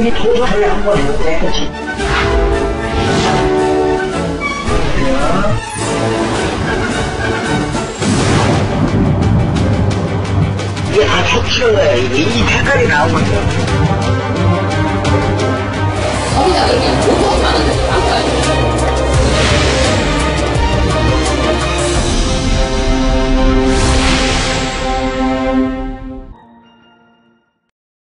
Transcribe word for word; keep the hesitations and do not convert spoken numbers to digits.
이 도전을 한번 해보지. 이게 다 색칠한 거야. 이게 이 색깔이 나오거든. 거기다 이렇게 보통이 많은데